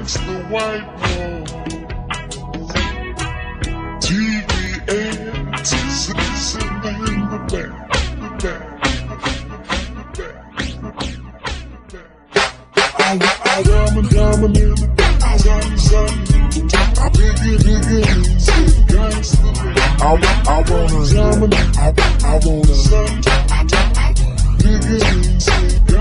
against the white wall. TV antics in the back, the back. Diamond in the back, I bigger, gangsta. I wanna diamond, I wanna bigger, gangsta.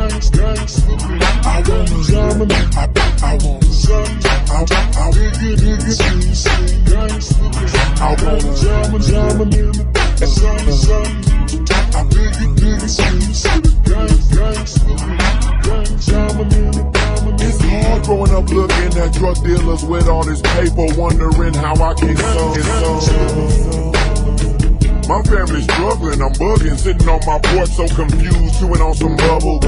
I wanna diamond, I wanna bigger, gangsta. I wanna diamond in the back, I bigger, gangsta. Diamond in the back. It's hard growing up looking at drug dealers with all this paper, wondering how I can some. My family's struggling, I'm bugging, sitting on my porch so confused, chewing on some bubble.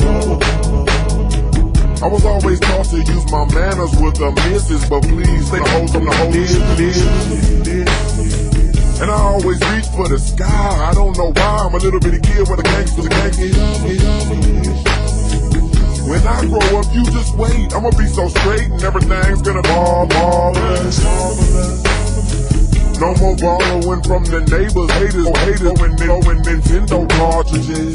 I was always taught to use my manners with the misses, but please stay hold from the whole and I always reach for the sky. I don't know why, I'm a little bitty kid with a gangster When I grow up, you just wait. I'ma be so straight and everything's gonna marvelous. No more borrowing from the neighbors, haters throwing Nintendo cartridges.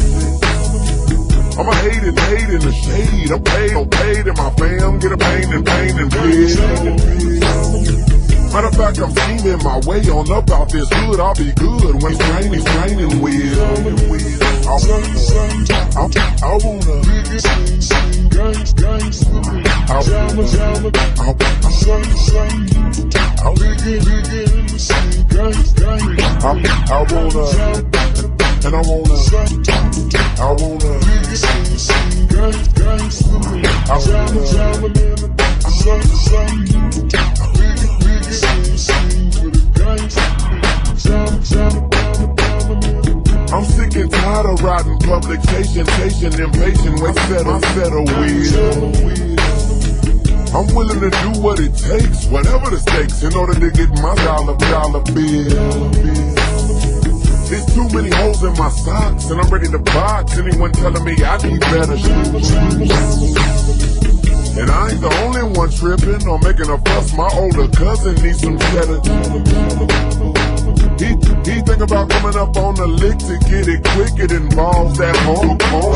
I'ma hate in the shade. I'm paid, and my fam get a pain and bleed. Matter of fact, I'm scheming my way on up out this hood. I'll be good when it's raining with. I wanna I'm sick and tired of riding public, chasing, impatient, wait, settle with. I'm willing to do what it takes, whatever the stakes, in order to get my dollar bill. There's too many holes in my socks, and I'm ready to box anyone telling me I need better shoes. And I ain't the only one tripping or making a fuss. My older cousin needs some cheddar. He think about coming up on the lick to get it quick. It involves that home.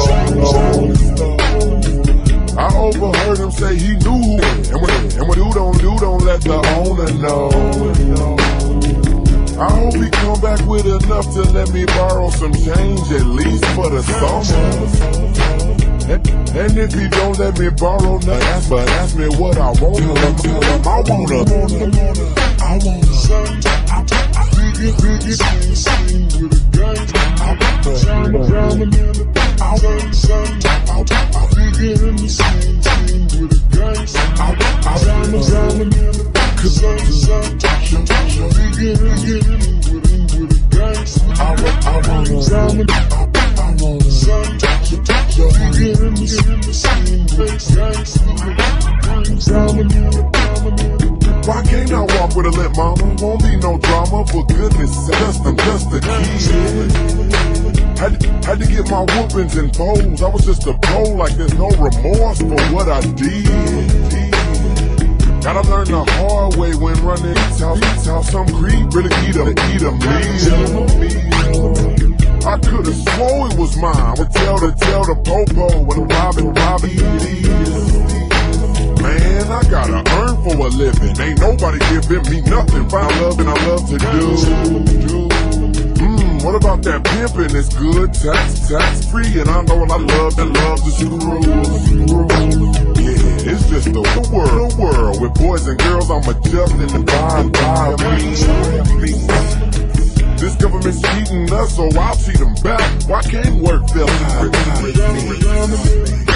I overheard him say he knew, and what you don't let the owner know. I hope he come back with enough to let me borrow some change, at least for the summer. And if he don't let me borrow nothing, but ask me what I want. I wanna Why can't I walk with a lit mama? Won't be no drama, for goodness sake, I'm just a kid. Had to get my whoopings and foes. I was just a pro, like there's no remorse for what I did. Gotta learn the hard way when running how some creep really eat a meal. I could've swore it was mine. Would tell the popo when I'm robbing. Man, I gotta earn for a living. Ain't nobody giving me nothing. Find love and I love to do. What about that pimping? It's good, tax free, and I know I love to screw. Yeah, it's just the world with boys and girls. I'm adjusting to buy me. This government's cheating us, so I'll cheat them back. Why can't work feel high?